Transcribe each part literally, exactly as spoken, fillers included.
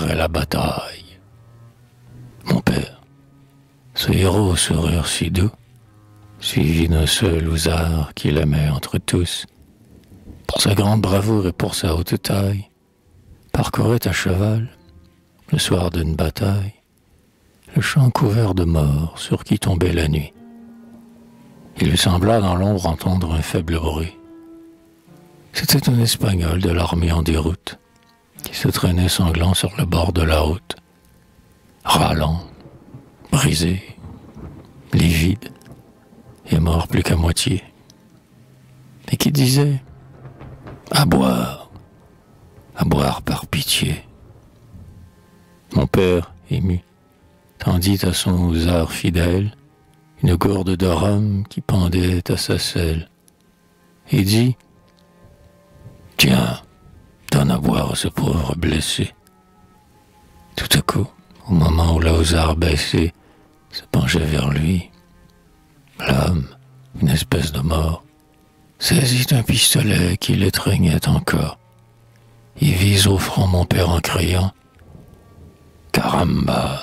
et la bataille. Mon père, ce héros au sourire si doux, suivi d'un seul ousard qu'il aimait entre tous, pour sa grande bravoure et pour sa haute taille, parcourait à cheval, le soir d'une bataille, le champ couvert de morts sur qui tombait la nuit. Il lui sembla dans l'ombre entendre un faible bruit. C'était un Espagnol de l'armée en déroute, qui se traînait sanglant sur le bord de la route, râlant, brisé, livide, et mort plus qu'à moitié, et qui disait « À boire, à boire par pitié ». Mon père, ému, tendit à son ousard fidèle une gourde de rhum qui pendait à sa selle, et dit « Tiens, donne à boire à ce pauvre blessé. » Tout à coup, au moment où le ousard baissé se penchait vers lui, l'homme, une espèce de mort, saisit un pistolet qui l'étreignait encore. Il vise au front mon père en criant « Caramba !»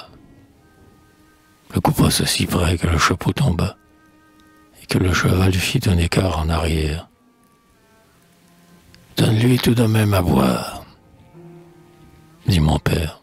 Le coup passa si près que le chapeau tomba et que le cheval fit un écart en arrière. « Donne-lui tout de même à boire, » dit mon père.